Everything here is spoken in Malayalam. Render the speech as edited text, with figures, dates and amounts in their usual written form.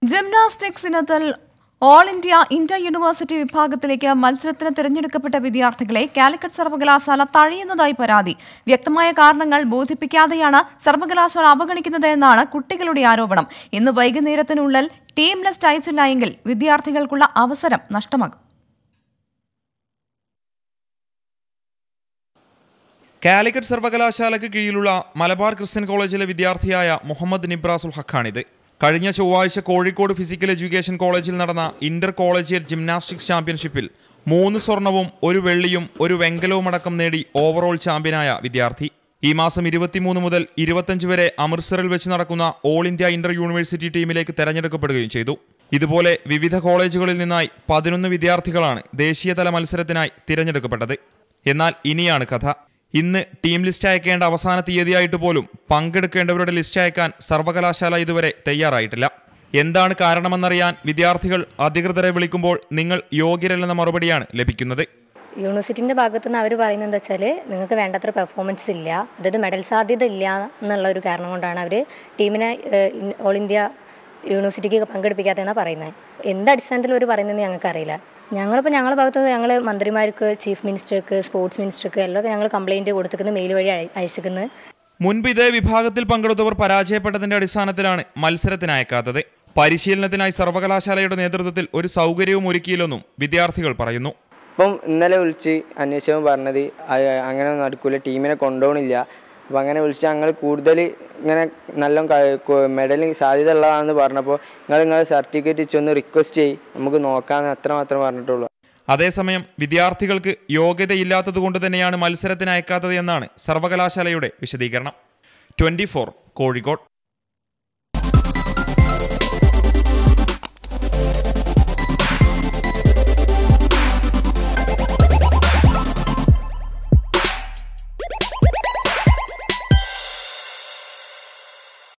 ജിംനാസ്റ്റിക്സ് ഇനത്തിൽ ഓൾ ഇന്ത്യ ഇന്റർ യൂണിവേഴ്സിറ്റി വിഭാഗത്തിലേക്ക് മത്സരത്തിന് തിരഞ്ഞെടുക്കപ്പെട്ട വിദ്യാർത്ഥികളെ കാലിക്കറ്റ് സർവകലാശാല തഴയുന്നതായി പരാതി. വ്യക്തമായ കാരണങ്ങൾ ബോധിപ്പിക്കാതെയാണ് സർവകലാശാല അവഗണിക്കുന്നത് എന്നാണ് കുട്ടികളുടെ ആരോപണം. ഇന്ന് വൈകുന്നേരത്തിനുള്ളിൽ ടീം ലിസ്റ്റ് അയച്ചില്ല എങ്കിൽ വിദ്യാർത്ഥികൾക്കുള്ള അവസരം നഷ്ടമാകും. കാലിക്കറ്റ് സർവകലാശാലയ്ക്ക് കീഴിലുള്ള മലബാർ ക്രിസ്ത്യൻ കോളേജിലെ വിദ്യാർത്ഥിയായ മുഹമ്മദ് നിബ്രാസുൽ ഹഖാണിത്. കഴിഞ്ഞ ചൊവ്വാഴ്ച കോഴിക്കോട് ഫിസിക്കൽ എഡ്യൂക്കേഷൻ കോളേജിൽ നടന്ന ഇന്റർ കോളേജിയറ്റ് ജിംനാസ്റ്റിക്സ് ചാമ്പ്യൻഷിപ്പിൽ 3 സ്വർണവും 1 വെള്ളിയും 1 വെങ്കലവും അടക്കം നേടി ഓവറോൾ ചാമ്പ്യനായ വിദ്യാർത്ഥി. ഈ മാസം 23 മുതൽ 25 വരെ അമൃത്സറിൽ വെച്ച് നടക്കുന്ന ഓൾ ഇന്ത്യ ഇന്റർ യൂണിവേഴ്സിറ്റി ടീമിലേക്ക് തെരഞ്ഞെടുക്കപ്പെടുകയും ചെയ്തു. ഇതുപോലെ വിവിധ കോളേജുകളിൽ നിന്നായി 11 വിദ്യാർത്ഥികളാണ് ദേശീയതല മത്സരത്തിനായി തിരഞ്ഞെടുക്കപ്പെട്ടത്. എന്നാൽ ഇനിയാണ് കഥ. ഇന്ന് ടീം ലിസ്റ്റ് അയക്കേണ്ട അവസാന തീയതിയായിട്ട് പോലും പങ്കെടുക്കേണ്ടവരുടെ ലിസ്റ്റ് അയക്കാൻ സർവകലാശാല ഇതുവരെ തയ്യാറായിട്ടില്ല. എന്താണ് കാരണമെന്നറിയാൻ വിദ്യാർത്ഥികൾ അധികൃതരെ വിളിക്കുമ്പോൾ നിങ്ങൾ യോഗ്യരല്ലെന്ന മറുപടിയാണ് ലഭിക്കുന്നത്. യൂണിവേഴ്സിറ്റിൻ്റെ ഭാഗത്തു നിന്ന് അവർ പറയുന്നത് എന്താ വെച്ചാൽ നിങ്ങൾക്ക് വേണ്ടത്ര പെർഫോമൻസ് ഇല്ല, അതായത് മെഡൽ സാധ്യത ഇല്ല എന്നുള്ള ഒരു കാരണം കൊണ്ടാണ് അവർ ടീമിനെ ഓൾ ഇന്ത്യ യൂണിവേഴ്സിറ്റിക്ക് പങ്കെടുപ്പിക്കാത്തതെന്നാണ് പറയുന്നത്. എന്ത് അടിസ്ഥാനത്തിൽ അവർ പറയുന്നതെന്ന് ഞങ്ങൾക്കറിയില്ല. ഞങ്ങളുടെ ഭാഗത്ത് ഞങ്ങൾ മന്ത്രിമാർക്ക്, ചീഫ് മിനിസ്റ്റർക്ക്, സ്പോർട്സ് മിനിസ്റ്റർക്ക് എല്ലാം ഞങ്ങൾ കംപ്ലയിൻറ്റ് കൊടുത്തിരിക്കുന്നത് മെയിൽ വഴി അയച്ചിരിക്കുന്നത്. മുൻപ് ഇതേ വിഭാഗത്തിൽ പങ്കെടുത്തവർ പരാജയപ്പെട്ടതിന്റെ അടിസ്ഥാനത്തിലാണ് മത്സരത്തിന് അയക്കാത്തത്. പരിശീലനത്തിനായി സർവകലാശാലയുടെ നേതൃത്വത്തിൽ ഒരു സൗകര്യവും ഒരുക്കിയില്ലെന്നും വിദ്യാർത്ഥികൾ പറയുന്നു. ഇപ്പം ഇന്നലെ വിളിച്ച് അന്വേഷിച്ചപ്പോൾ പറഞ്ഞത് അങ്ങനെ നടക്കൂല, ടീമിനെ കൊണ്ടുപോകണില്ല. അപ്പം അങ്ങനെ വിളിച്ച് ഞങ്ങൾ കൂടുതൽ ഇങ്ങനെ നല്ല മെഡലിന് സാധ്യത ഉള്ളതാണെന്ന് പറഞ്ഞപ്പോൾ നിങ്ങൾ സർട്ടിഫിക്കറ്റ് വെച്ചൊന്ന് റിക്വസ്റ്റ് ചെയ്യും, നമുക്ക് നോക്കാമെന്ന് അത്രമാത്രം പറഞ്ഞിട്ടുള്ളൂ. അതേസമയം വിദ്യാർത്ഥികൾക്ക് യോഗ്യതയില്ലാത്തത് കൊണ്ട് തന്നെയാണ് മത്സരത്തിന് അയക്കാത്തത് എന്നാണ് സർവകലാശാലയുടെ വിശദീകരണം. 24 കോഴിക്കോട്.